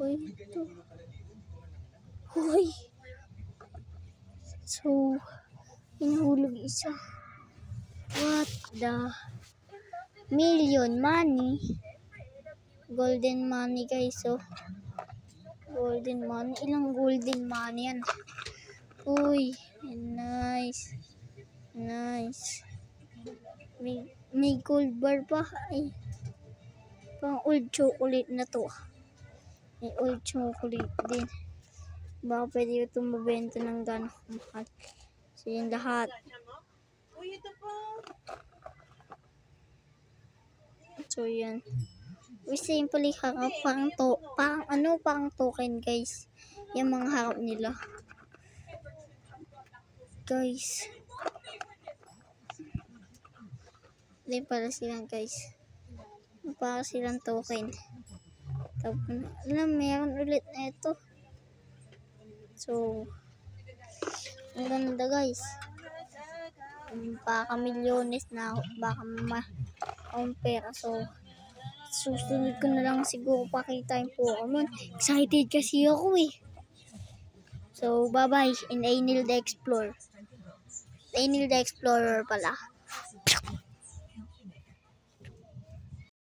Uy, ito. Uy. So, inahulog isa. What the? Million money. Golden money guys. So, golden money. Ilang golden money yan? Uy, nice. Nice. May gold bar pa. Ay, pang old chocolate na to. May old chocolate din. Baka pwede itong mabenta ng gano'ng mahal. So, yun lahat. So, yan. We simply harap pang token guys. Yung mga harap nila. Guys. Hindi para silang guys. Para silang token. Tapos, meron ulit na ito. So, ang ganda guys. Baka milyones na ako. Baka akong pera. So, susunod ko na lang siguro pakita yung Pokemon. Excited kasi ako eh. So, bye-bye in Anil the Explorer. Anil the Explorer pala.